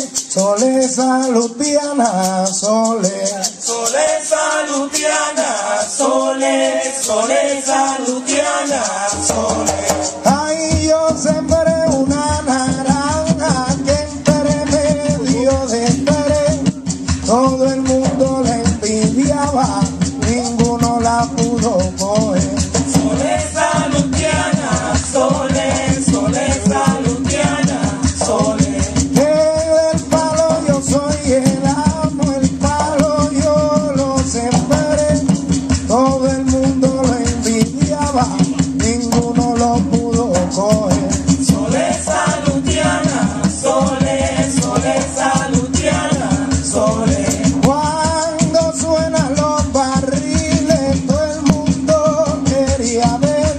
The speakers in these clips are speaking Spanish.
Sole salutiana, sole. Sole salutiana, sole, sole salutiana, sole. Ay, yo sembré una naranja que entre medio de Pérez. Todo el mundo la envidiaba, ninguno la pudo coger. Sole salutiana, sole, sole salutiana, sole. El palo yo soy el amo, el palo yo lo sembré. Todo el mundo lo envidiaba, ninguno lo pudo coger. Sole salutiana, sole, sole salutiana, sole. Cuando suenan los barriles, todo el mundo quería ver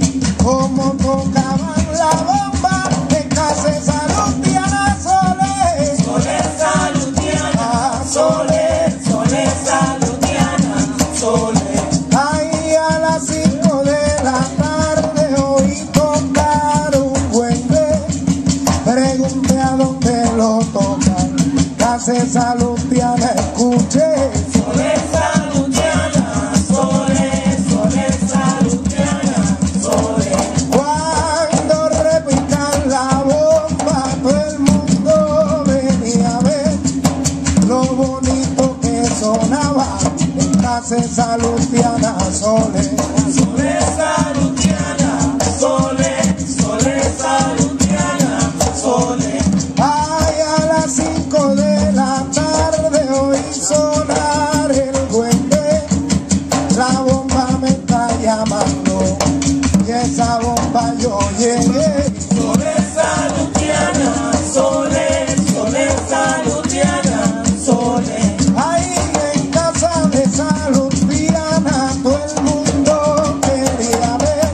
cómo tocaban la bomba en casa salutiana, sole. Sole salutiana, sole, sole salutiana, sole. Ahí a las 5 de la tarde oí tocar un duende. Pregunté a dónde lo tocan, casa salutiana escuché. Sole salutiana, sole, sole salutiana, sole. Cuando repican la bomba, todo el mundo venía a ver lo bonito que sonaba en casa salutiana, sole. Sole salutiana, sole, sole salutiana, sole. Ay, a las 5 de la tarde oí sonar el duende. La bomba me está llamando y esa bomba yo llegué. Sole salutiana, sole, sole salutiana, sole. Ahí en casa de Salutiana todo el mundo quería ver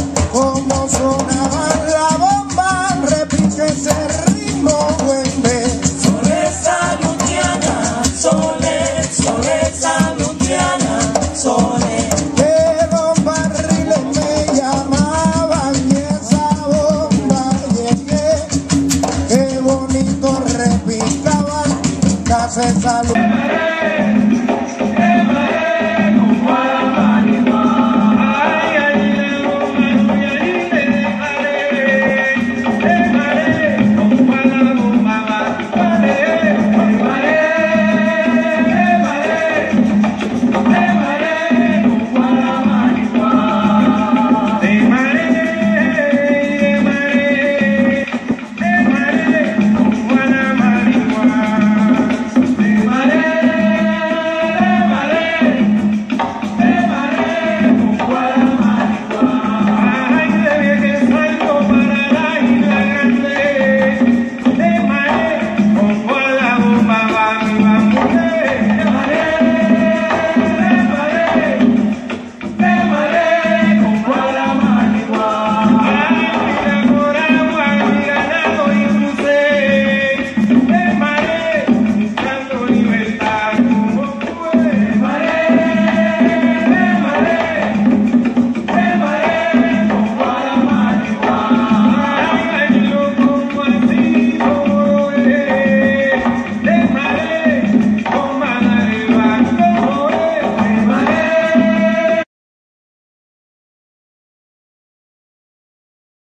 cómo sonaba la bomba. Repite ese ritmo, duende. Sole salutiana, sole, sole salutiana, sole. Que los barriles me llamaban y esa bomba llegué. Qué bonito repicaban, casa de salud.